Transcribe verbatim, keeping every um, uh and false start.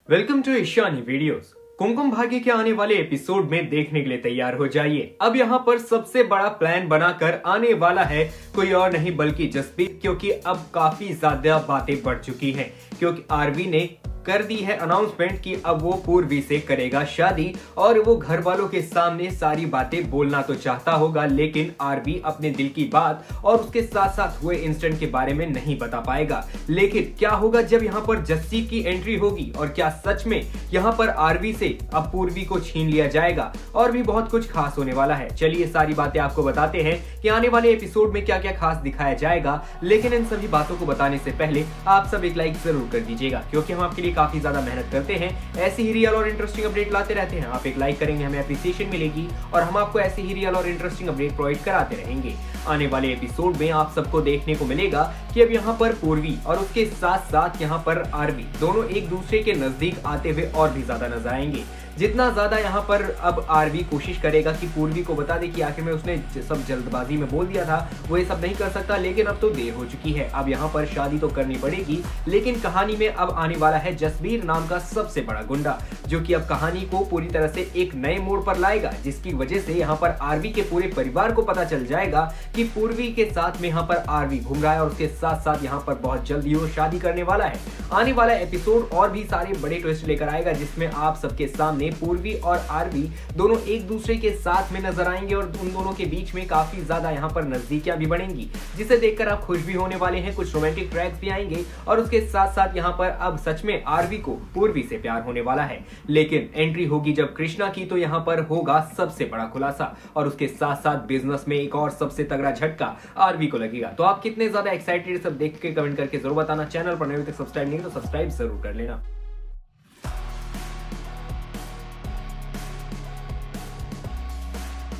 Welcome to Ishani videos. Kumkum Bhagya के आने वाले एपिसोड में देखने के लिए तैयार हो जाइए। अब यहाँ पर सबसे बड़ा प्लान बनाकर आने वाला है कोई और नहीं बल्कि जसप्रीत, क्योंकि अब काफी ज्यादा बातें बढ़ चुकी हैं, क्योंकि आरवी ने कर दी है अनाउंसमेंट कि अब वो पूर्वी से करेगा शादी और वो घर वालों के सामने सारी बातें बोलना तो चाहता होगा, लेकिन आरवी अपने दिल की बात और उसके साथ साथ हुए इंसिडेंट के बारे में नहीं बता पाएगा। लेकिन क्या होगा जब यहाँ पर जस्सी की एंट्री होगी और क्या सच में यहाँ पर आरवी से अब पूर्वी को छीन लिया जाएगा, और भी बहुत कुछ खास होने वाला है। चलिए सारी बातें आपको बताते हैं कि आने वाले एपिसोड में क्या क्या खास दिखाया जाएगा। लेकिन इन सभी बातों को बताने से पहले आप सब एक लाइक जरूर कर दीजिएगा, क्योंकि हम आपके लिए काफी ज्यादा मेहनत करते हैं, ऐसी ही रियल और इंटरेस्टिंग अपडेट लाते रहते हैं। आप एक लाइक करेंगे हमें अप्रिसिएशन मिलेगी और हम आपको ऐसे ही रियल और इंटरेस्टिंग अपडेट प्रोवाइड कराते रहेंगे। आने वाले एपिसोड में आप सबको देखने को मिलेगा कि अब यहाँ पर पूर्वी और उसके साथ साथ यहाँ पर आरवी दोनों एक दूसरे के नजदीक आते हुए और भी ज्यादा नजर आएंगे। जितना ज्यादा यहाँ पर अब आरवी कोशिश करेगा कि पूर्वी को बता दे कि आखिर में उसने सब जल्दबाजी में बोल दिया था, वो ये सब नहीं कर सकता, लेकिन अब तो देर हो चुकी है। अब यहाँ पर शादी तो करनी पड़ेगी। लेकिन कहानी में अब आने वाला है जसबीर नाम का सबसे बड़ा गुंडा, जो कि अब कहानी को पूरी तरह से एक नए मोड़ पर लाएगा, जिसकी वजह से यहाँ पर आरवी के पूरे परिवार को पता चल जाएगा कि पूर्वी के साथ में यहाँ पर आरवी घूम रहा है और उसके साथ साथ यहाँ पर बहुत जल्दी वो शादी करने वाला है। आने वाला एपिसोड और भी सारे बड़े ट्विस्ट लेकर आएगा, जिसमें आप सबके सामने पूर्वी और आरवी दोनों एक दूसरे के साथ में नजर आएंगे और उन दोनों के बीच में काफी ज्यादा यहाँ पर नजदीकियां भी बढ़ेंगी, जिसे देखकर आप खुश भी होने वाले हैं। कुछ रोमांटिक ट्रैक्स भी आएंगे और उसके साथ साथ यहाँ पर अब सच में आरवी को पूर्वी से प्यार होने वाला है। लेकिन एंट्री होगी जब कृष्णा की, तो यहाँ पर होगा सबसे बड़ा खुलासा और उसके साथ साथ बिजनेस में एक और सबसे तगड़ा झटका आरवी को लगेगा। तो आप कितने ज्यादा एक्साइटेड सब देख के कमेंट करके जरूर बताना। चैनल पर नए तक सब्सक्राइब नहीं तो सब्सक्राइब जरूर कर लेना।